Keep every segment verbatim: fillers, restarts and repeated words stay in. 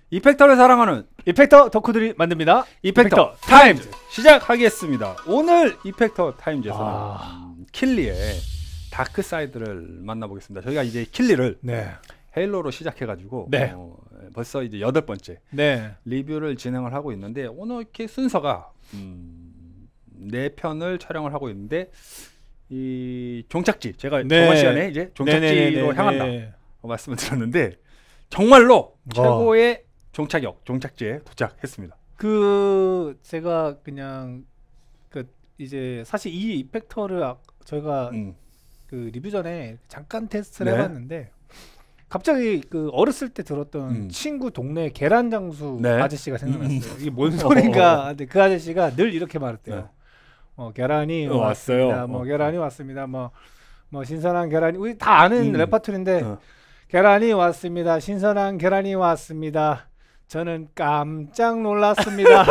이펙터를 사랑하는 이펙터 덕후들이 만듭니다. 이펙터, 이펙터 타임즈 시작하겠습니다. 오늘 이펙터 타임즈에서는 아. 음, 킬리의 다크 사이드를 만나보겠습니다. 저희가 이제 킬리를 네. 헤일로로 시작해가지고 네. 어, 벌써 이제 여덟 번째 네. 리뷰를 진행을 하고 있는데 오늘 이렇게 순서가 음, 네 편을 촬영을 하고 있는데 이 종착지 제가 네. 저번 시간에 이제 종착지로 네네네네. 향한다 말씀을 드렸는데 정말로 어. 최고의 종착역 종착지에 도착했습니다. 그 제가 그냥 그 이제 사실 이 이펙터를 아, 저희가 음. 그 리뷰 전에 잠깐 테스트를 네. 해봤는데 갑자기 그 어렸을 때 들었던 음. 친구 동네 계란 장수 네. 아저씨가 생각났어요. 이게 뭔 소린가? 근데 그 아저씨가 늘 이렇게 말했대요. 네. 어 계란이 어, 왔습니다. 왔어요. 뭐 어. 계란이 왔습니다. 뭐 뭐 신선한 계란이 우리 다 아는 음. 레퍼토리인데 어. 계란이 왔습니다. 신선한 계란이 왔습니다. 저는 깜짝 놀랐습니다.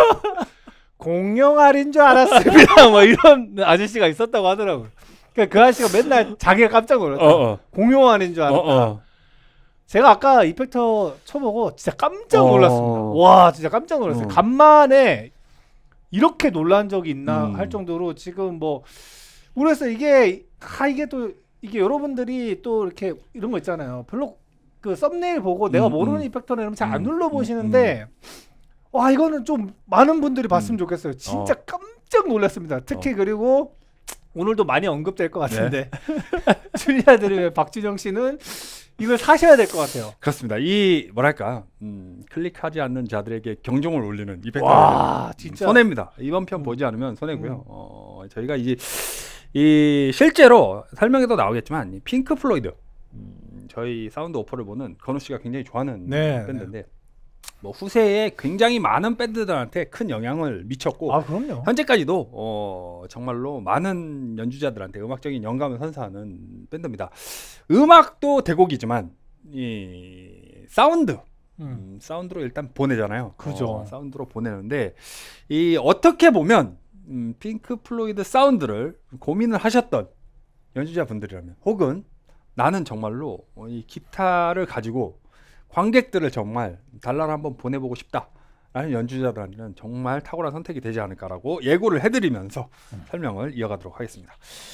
공룡알인 줄 알았습니다. 뭐 이런 아저씨가 있었다고 하더라고요. 그러니까 그 아저씨가 맨날 자기가 깜짝 놀랐다. 어, 어. 공룡알인 줄 알았다. 어, 어. 제가 아까 이펙터 쳐보고 진짜 깜짝 어. 놀랐습니다. 와 진짜 깜짝 놀랐어요. 어. 간만에 이렇게 놀란 적이 있나 음. 할 정도로 지금 뭐 그래서 이게 아 이게 또 이게 여러분들이 또 이렇게 이런 거 있잖아요. 별로 그 썸네일 보고 내가 음, 모르는 음. 이펙터는 이러면 잘 안 음, 눌러 보시는데 와 이거는 좀 많은 분들이 봤으면 음. 좋겠어요. 진짜 어. 깜짝 놀랐습니다. 특히 어. 그리고 오늘도 많이 언급될 것 같은데 줄리아드림의 박준영 씨는 이걸 사셔야 될 것 같아요. 그렇습니다. 이 뭐랄까 음, 클릭하지 않는 자들에게 경종을 울리는 이펙터 와 진짜 손해입니다. 이번 편 음. 보지 않으면 손해고요. 음. 어, 저희가 이제 이 실제로 설명에도 나오겠지만 이 핑크 플로이드 음, 저희 사운드 오퍼를 보는 건우 씨가 굉장히 좋아하는 네, 밴드인데 뭐 후세에 굉장히 많은 밴드들한테 큰 영향을 미쳤고 아 그럼요. 현재까지도 어, 정말로 많은 연주자들한테 음악적인 영감을 선사하는 밴드입니다. 음악도 대곡이지만 이 사운드 음. 음, 사운드로 일단 보내잖아요. 그죠. 어, 사운드로 보내는데 이 어떻게 보면 음, 핑크 플로이드 사운드를 고민을 하셨던 연주자분들이라면 혹은 나는 정말로 어, 이 기타를 가지고 관객들을 정말 달라를 한번 보내보고 싶다라는 연주자들한테는 정말 탁월한 선택이 되지 않을까라고 예고를 해드리면서 음. 설명을 이어가도록 하겠습니다.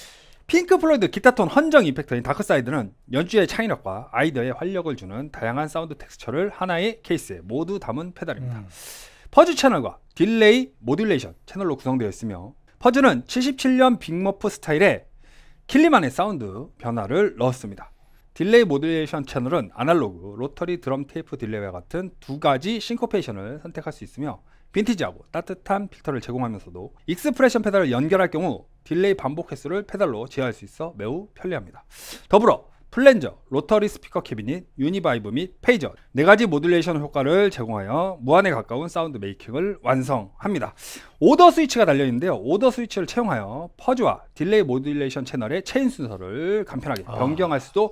핑크 플로이드 기타톤 헌정 이펙터인 다크사이드는 연주의 창의력과 아이디어에 활력을 주는 다양한 사운드 텍스처를 하나의 케이스에 모두 담은 페달입니다. 음. 퍼즈 채널과 딜레이, 모듈레이션 채널로 구성되어 있으며 퍼즈는 칠십칠 년 빅머프 스타일의 킬리만의 사운드 변화를 넣었습니다. 딜레이 모듈레이션 채널은 아날로그, 로터리 드럼 테이프 딜레이와 같은 두 가지 싱코페이션을 선택할 수 있으며 빈티지하고 따뜻한 필터를 제공하면서도 익스프레션 페달을 연결할 경우 딜레이 반복 횟수를 페달로 제어할 수 있어 매우 편리합니다. 더불어 플랜저, 로터리 스피커 캐비닛, 유니바이브 및 페이저 네 가지 모듈레이션 효과를 제공하여 무한에 가까운 사운드 메이킹을 완성합니다. 오더 스위치가 달려있는데요. 오더 스위치를 채용하여 퍼즈와 딜레이 모듈레이션 채널의 체인 순서를 간편하게 아. 변경할 수도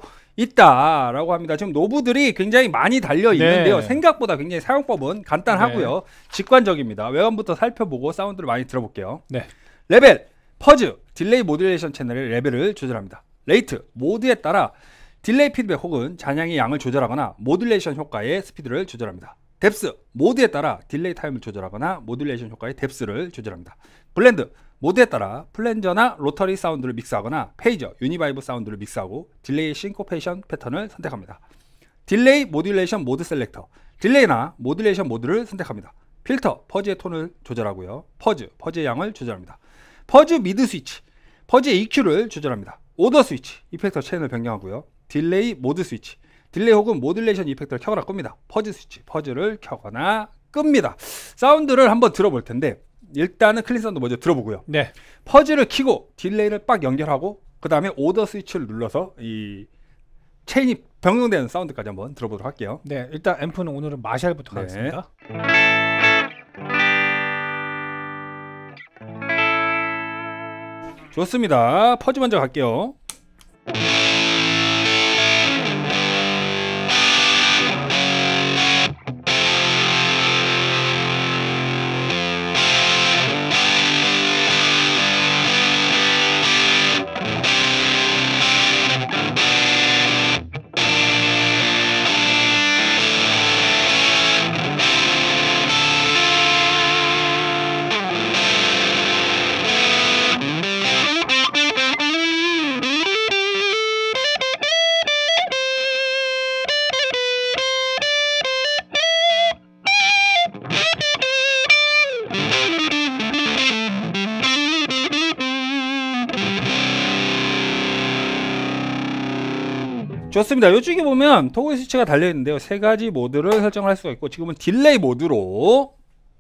있다라고 합니다. 지금 노브들이 굉장히 많이 달려 있는데요. 네. 생각보다 굉장히 사용법은 간단하고요. 네. 직관적입니다. 외관부터 살펴보고 사운드를 많이 들어볼게요. 네. 레벨, 퍼즈, 딜레이 모듈레이션 채널의 레벨을 조절합니다. 레이트, 모드에 따라 딜레이 피드백 혹은 잔향의 양을 조절하거나 모듈레이션 효과의 스피드를 조절합니다. 뎁스, 모드에 따라 딜레이 타임을 조절하거나 모듈레이션 효과의 뎁스를 조절합니다. 블렌드, 모드에 따라 플랜저나 로터리 사운드를 믹스하거나 페이저, 유니바이브 사운드를 믹스하고 딜레이 싱코페이션 패턴을 선택합니다. 딜레이 모듈레이션 모드 셀렉터, 딜레이나 모듈레이션 모드를 선택합니다. 필터, 퍼즈의 톤을 조절하고요. 퍼즈, 퍼즈의 양을 조절합니다. 퍼즈 미드 스위치, 퍼즈의 이큐를 조절합니다. 오더 스위치, 이펙터 체인을 변경하고요. 딜레이 모드 스위치, 딜레이 혹은 모듈레이션 이펙터를 켜거나 끕니다. 퍼즈 스위치, 퍼즈를 켜거나 끕니다. 사운드를 한번 들어볼 텐데 일단은 클린 사운드 먼저 들어보고요. 네. 퍼즈를 켜고 딜레이를 빡 연결하고 그 다음에 오더 스위치를 눌러서 이 체인이 변경되는 사운드까지 한번 들어보도록 할게요. 네. 일단 앰프는 오늘은 마샬부터 네. 가겠습니다. 좋습니다. 퍼즈 먼저 갈게요. 좋습니다. 이쪽에 보면 토글 스위치가 달려 있는데요. 세 가지 모드를 설정을 할 수가 있고 지금은 딜레이 모드로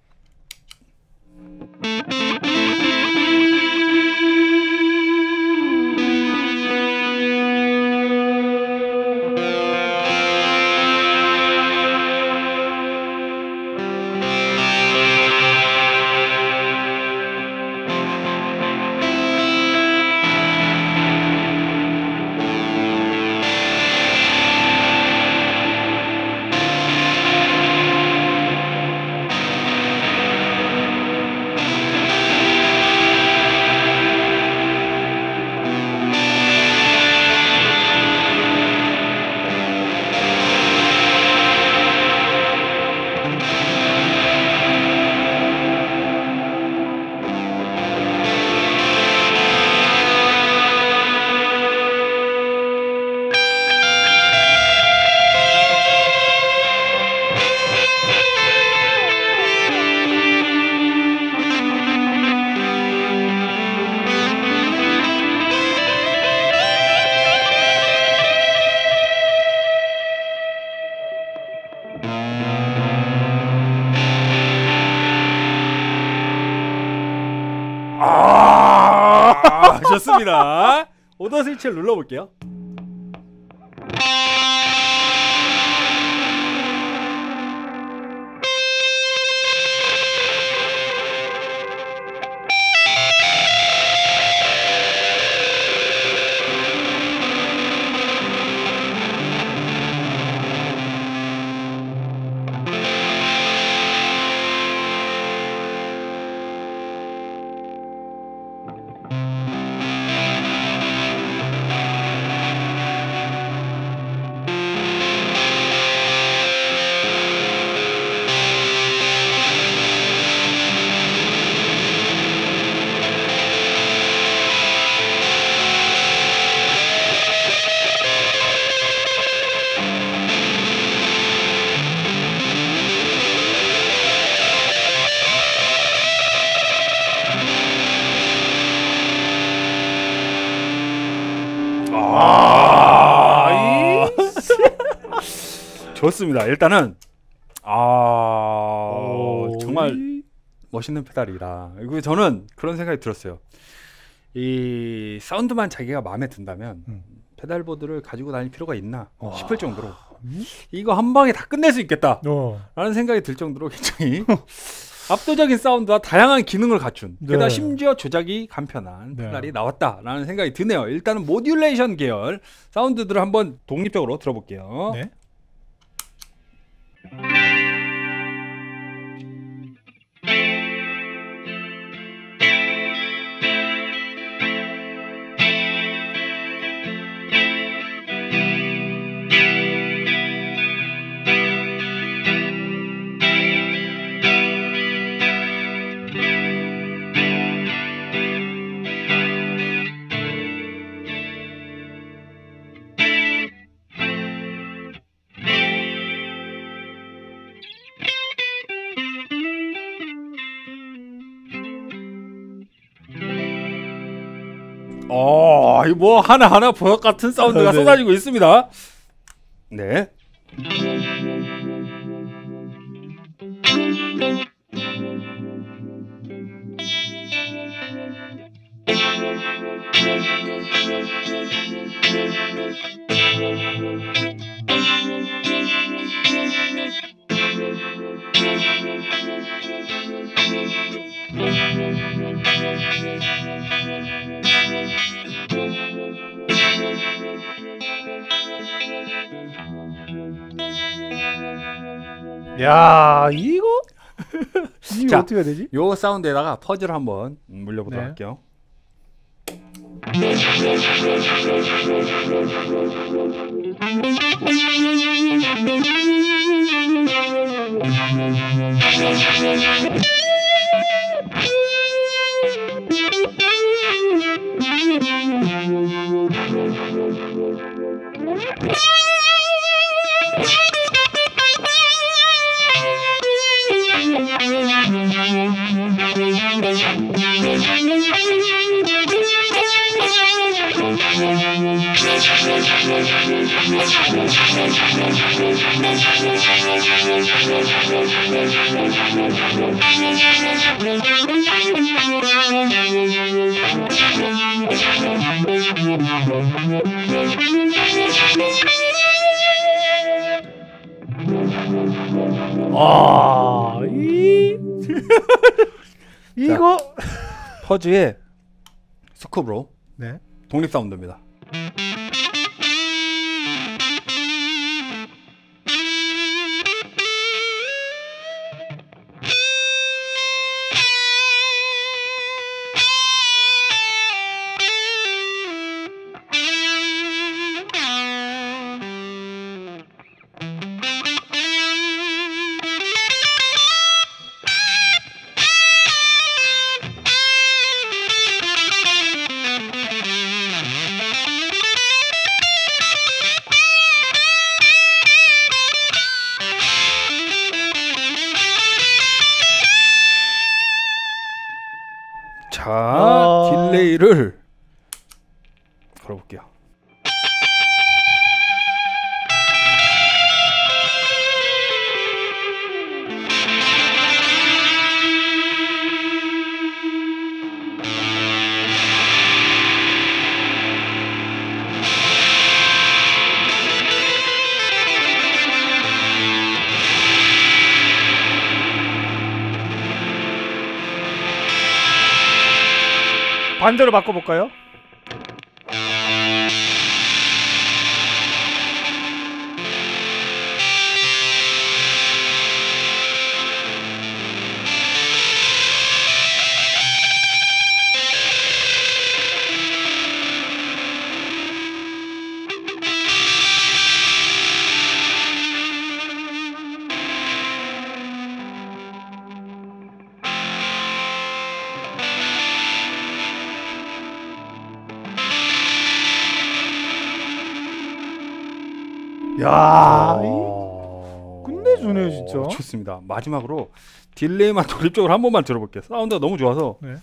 아 좋습니다. 오더 스위치를 눌러볼게요. 아, 좋습니다. 일단은 아 정말 멋있는 페달이다. 그리고 저는 그런 생각이 들었어요. 이 사운드만 자기가 마음에 든다면 음. 페달보드를 가지고 다닐 필요가 있나 와. 싶을 정도로 음? 이거 한 방에 다 끝낼 수 있겠다 어. 라는 생각이 들 정도로 굉장히 압도적인 사운드와 다양한 기능을 갖춘 네. 게다가 심지어 조작이 간편한 네. 페달이 나왔다라는 생각이 드네요. 일단은 모듈레이션 계열 사운드들을 한번 독립적으로 들어볼게요. 네. 어, 이 뭐 하나하나 보석 같은 사운드가 네. 쏟아지고 있습니다. 네. 야 이거 이거 자, 어떻게 해야 되지? 요 사운드에다가 퍼즐을 한번 물려보도록 네. 할게요. 아, 이 이거 퍼즈의 스쿱으로 네. 독립 사운드입니다. 자, 아... 딜레이를 걸어볼게요. 반대로 바꿔볼까요? 야, 이 끝내주네요 진짜. 오, 좋습니다. 마지막으로 딜레이만 독립적으로 한 번만 들어볼게요. 사운드가 너무 좋아서. 네.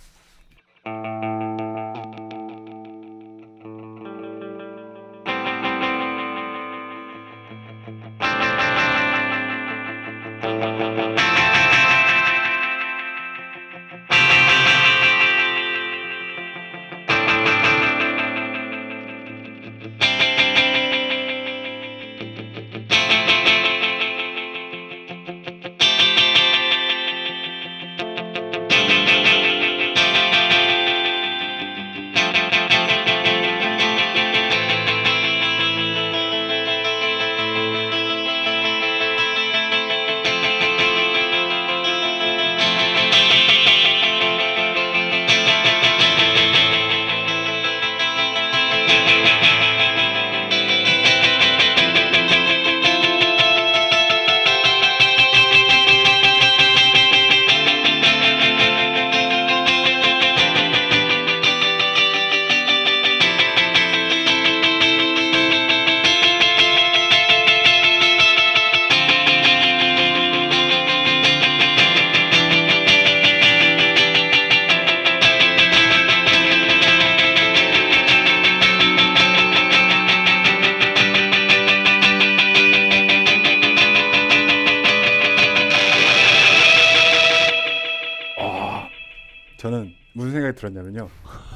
저는 무슨 생각이 들었냐면요.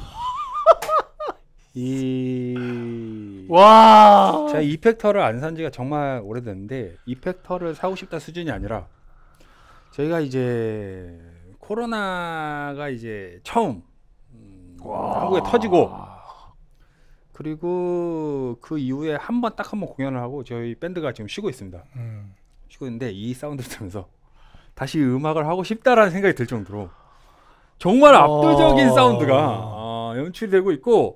이 와, 제가 이펙터를 안 산 지가 정말 오래됐는데 이펙터를 사고 싶다 수준이 아니라 저희가 이제 코로나가 이제 처음 음, 한국에 터지고 그리고 그 이후에 한 번 딱 한 번 공연을 하고 저희 밴드가 지금 쉬고 있습니다. 음. 쉬고 있는데 이 사운드를 들으면서 다시 음악을 하고 싶다라는 생각이 들 정도로 정말 압도적인 어... 사운드가 어, 연출이 되고 있고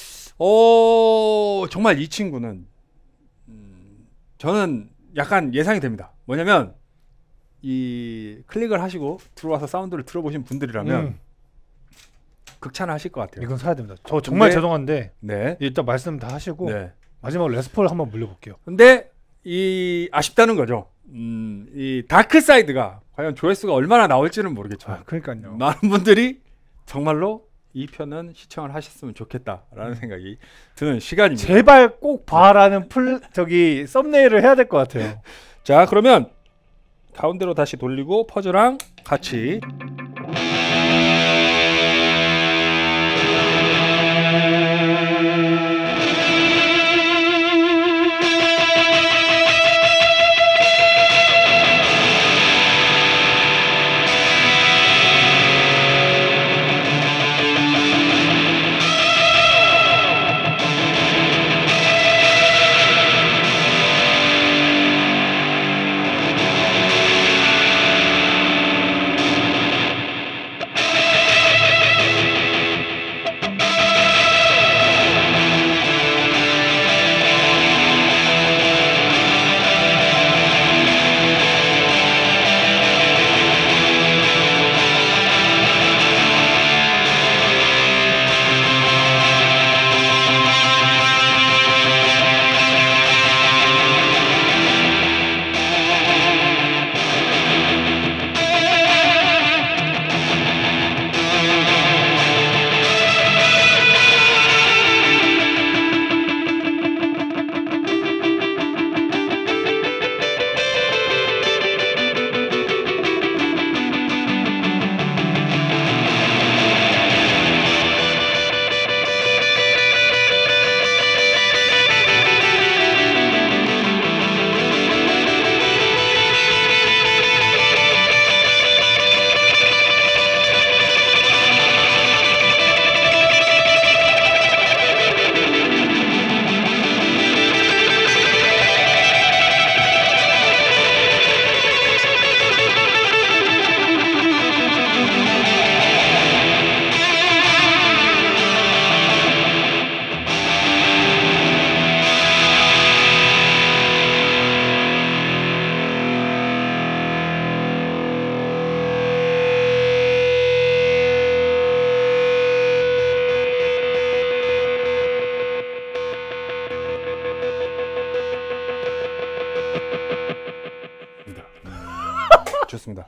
어, 정말 이 친구는 음, 저는 약간 예상이 됩니다. 뭐냐면 이 클릭을 하시고 들어와서 사운드를 들어보신 분들이라면 음. 극찬하실 것 같아요. 이건 사야 됩니다. 저 정말 근데, 죄송한데 네. 일단 말씀 다 하시고 네. 마지막으로 레스폴 한번 물려볼게요. 근데 이 아쉽다는 거죠. 음, 이 다크 사이드가 과연 조회수가 얼마나 나올지는 모르겠지만 아, 그러니까요. 많은 분들이 정말로 이 편은 시청을 하셨으면 좋겠다라는 생각이 드는 시간입니다. 제발 꼭 봐라는 풀 저기 썸네일을 해야 될 것 같아요. 자, 그러면 가운데로 다시 돌리고 퍼즐랑 같이 좋습니다.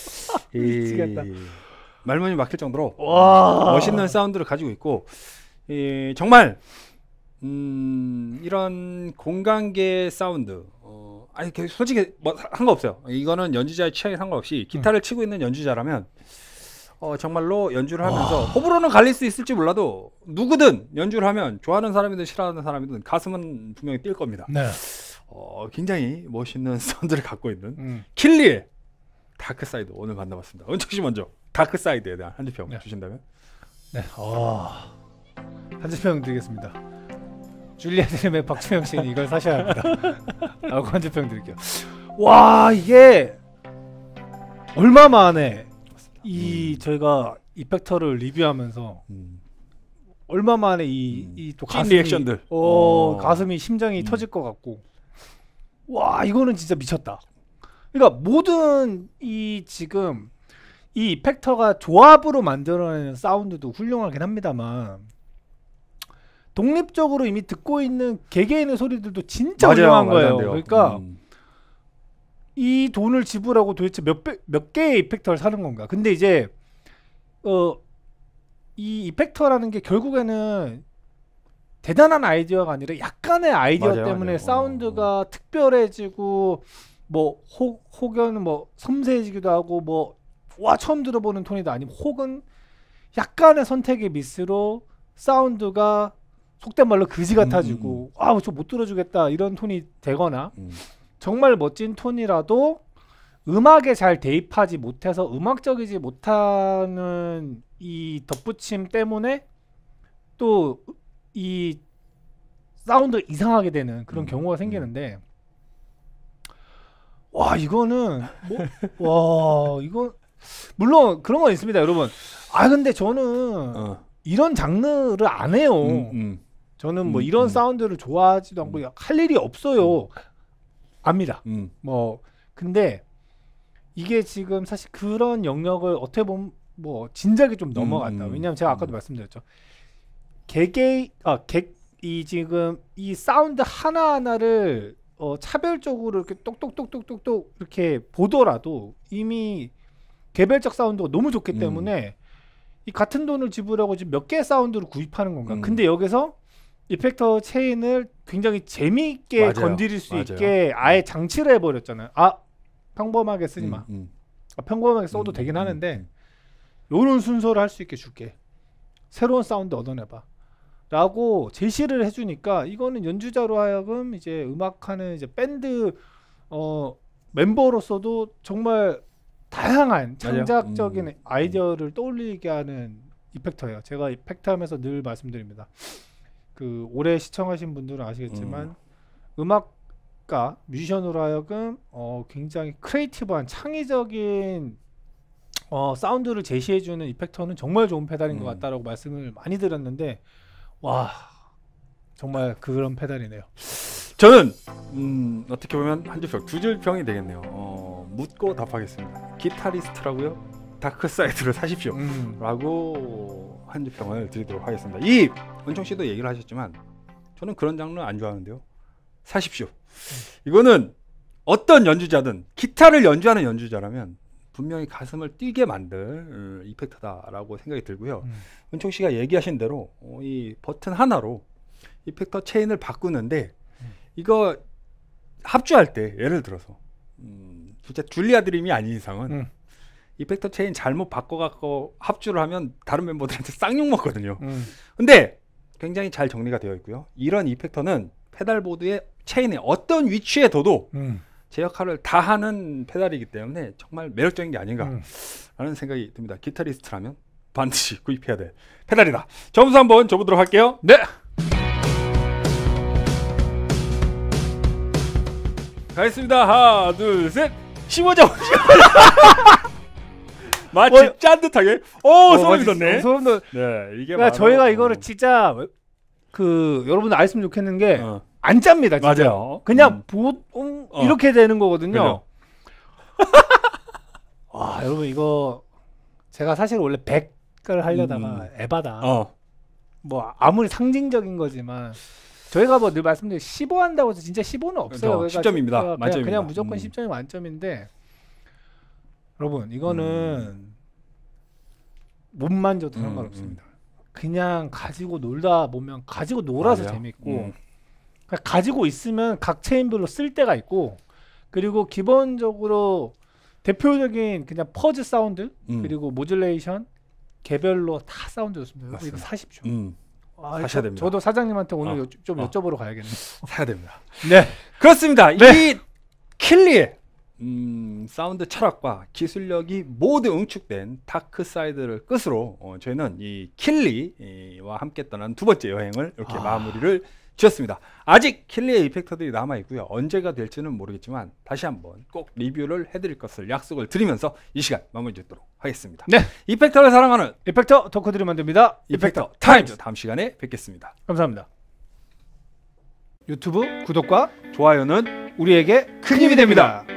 미치겠다. 말문이 막힐 정도로 와. 멋있는 사운드를 가지고 있고, 이, 정말 음, 이런 공간계 사운드, 어, 아니 솔직히 뭐 상관없어요. 이거는 연주자의 취향에 상관없이 기타를 음. 치고 있는 연주자라면 어, 정말로 연주를 하면서 와. 호불호는 갈릴 수 있을지 몰라도 누구든 연주를 하면 좋아하는 사람이든 싫어하는 사람이든 가슴은 분명히 뛸 겁니다. 네. 어, 굉장히 멋있는 사운드를 갖고 있는 음. 킬리의 다크사이드 오늘 만나봤습니다. 은철 씨 먼저 다크사이드에 대한 한 주평 네. 주신다면? 네, 어... 한 주평 드리겠습니다. 줄리아 드림의 박주영 씨는 이걸 사셔야 합니다. 라고 한 주평 드릴게요. 와, 이게 얼마 만에 이 음. 저희가 이펙터를 리뷰하면서 음. 얼마 만에 이 이 또 음. 가슴이 리액션들 어, 어. 가슴이 심장이 음. 터질 것 같고, 와, 이거는 진짜 미쳤다. 그러니까 모든 이 지금 이 이펙터가 조합으로 만들어내는 사운드도 훌륭하긴 합니다만 독립적으로 이미 듣고 있는 개개인의 소리들도 진짜 맞아요, 훌륭한 거예요. 그러니까 음. 이 돈을 지불하고 도대체 몇, 배, 몇 개의 이펙터를 사는 건가? 근데 이제 어, 이 이펙터라는 게 결국에는 대단한 아이디어가 아니라 약간의 아이디어 맞아요, 때문에 맞아요. 사운드가 어. 특별해지고 뭐 혹, 혹은 뭐 섬세해지기도 하고 뭐 와 처음 들어보는 톤이다 아니면 혹은 약간의 선택의 미스로 사운드가 속된 말로 그지 같아지고 음. 아저 못 들어주겠다 이런 톤이 되거나 음. 정말 멋진 톤이라도 음악에 잘 대입하지 못해서 음악적이지 못하는 이 덧붙임 때문에 또 이 사운드 이상하게 되는 그런 음. 경우가 생기는데 와 이거는 뭐 와 이거 물론 그런 건 있습니다 여러분. 아 근데 저는 어. 이런 장르를 안 해요. 음, 음. 저는 뭐 음, 이런 음. 사운드를 좋아하지도 않고 음. 할 일이 없어요. 음. 압니다. 음. 뭐 근데 이게 지금 사실 그런 영역을 어떻게 보면 뭐 진작에 좀 넘어갔다. 음, 음. 왜냐하면 제가 아까도 음. 말씀드렸죠. 개개 아개이 지금 이 사운드 하나 하나를 어, 차별적으로 이렇게 똑똑똑똑똑똑 이렇게 보더라도 이미 개별적 사운드가 너무 좋기 때문에 음. 이 같은 돈을 지불하고 지금 몇 개의 사운드를 구입하는 건가? 음. 근데 여기서 이펙터 체인을 굉장히 재미있게 맞아요. 건드릴 수 맞아요. 있게 아예 장치를 해버렸잖아요. 아 평범하게 쓰지 마. 음, 음. 아, 평범하게 써도 음, 되긴 음, 하는데 음. 요런 순서를 할 수 있게 줄게. 새로운 사운드 얻어내봐. 라고 제시를 해주니까 이거는 연주자로 하여금 이제 음악하는 이제 밴드 어 멤버로서도 정말 다양한 창작적인 음. 아이디어를 떠올리게 하는 이펙터예요. 제가 이펙터 하면서 늘 말씀드립니다. 그 오래 시청하신 분들은 아시겠지만 음. 음악가 뮤지션으로 하여금 어 굉장히 크리에이티브한 창의적인 어 사운드를 제시해주는 이펙터는 정말 좋은 페달인 음. 것 같다라고 말씀을 많이 드렸는데 와 정말 그런 페달이네요. 저는 음, 어떻게 보면 한 줄평, 두 줄평이 되겠네요. 어, 묻고 답하겠습니다. 기타리스트라고요? 다크사이드를 사십시오. 음. 라고 한 줄평을 드리도록 하겠습니다. 이 은총 씨도 얘기를 하셨지만 저는 그런 장르 안 좋아하는데요. 사십시오. 이거는 어떤 연주자든 기타를 연주하는 연주자라면 분명히 가슴을 뛰게 만들 이펙터다라고 생각이 들고요. 음. 은총 씨가 얘기하신 대로 어, 이 버튼 하나로 이펙터 체인을 바꾸는데 음. 이거 합주할 때 예를 들어서 음, 진짜 줄리아 드림이 아닌 이상은 음. 이펙터 체인 잘못 바꿔갖고 합주를 하면 다른 멤버들한테 쌍욕 먹거든요. 음. 근데 굉장히 잘 정리가 되어 있고요. 이런 이펙터는 페달보드의 체인의 어떤 위치에 둬도 음. 제 역할을 다 하는 페달이기 때문에 정말 매력적인 게 아닌가 음. 라는 생각이 듭니다. 기타리스트라면 반드시 구입해야 될 페달이다. 점수 한번 줘보도록 할게요. 네. 가겠습니다. 하나 둘 셋. 십오 점. 마치 어, 짠듯하게. 오 어, 소름 맞지? 돋네. 어, 소름 돋. 네 이게 그러니까 바로, 저희가 이거를 어. 진짜 그 여러분들 알았으면 좋겠는 게 안 어. 짭니다. 진짜. 맞아요. 그냥 음. 보통 어. 이렇게 되는 거거든요. 그죠. 와 여러분 이거 제가 사실 원래 백을 하려다가 음. 에바다. 어. 뭐 아무리 상징적인 거지만 저희가 뭐 늘 말씀드린 십오 한다고 해서 진짜 십오는 없어요. 어, 그러니까 십 점입니다. 그냥, 만점입니다. 그냥 무조건 음. 십 점이 만점인데 여러분 이거는 음. 못 만져도 음, 상관없습니다. 그냥 가지고 놀다 보면 가지고 놀아서 맞아요. 재밌고 음. 그냥 가지고 있으면 각 체인별로 쓸 때가 있고 그리고 기본적으로 대표적인 그냥 퍼즈 사운드 음. 그리고 모듈레이션 개별로 다 사운드 좋습니다. 이거 맞습니다. 사십시오. 음. 아, 사셔야 저, 됩니다. 저도 사장님한테 오늘 어. 여, 좀 어. 여쭤보러 가야겠네요. 사야 됩니다. 네. 그렇습니다. 네. 이 킬리의 음, 사운드 철학과 기술력이 모두 응축된 다크사이드를 끝으로 어, 저희는 이 킬리와 함께 떠난 두 번째 여행을 이렇게 아. 마무리를 지었습니다. 아직 킬리의 이펙터들이 남아 있고요. 언제가 될지는 모르겠지만 다시 한번 꼭 리뷰를 해드릴 것을 약속을 드리면서 이 시간 마무리 짓도록 하겠습니다. 네. 이펙터를 사랑하는 이펙터 덕후들이 만듭니다. 이펙터 타임즈 다음 시간에 뵙겠습니다. 감사합니다. 유튜브 구독과 좋아요는 우리에게 큰 힘이 됩니다.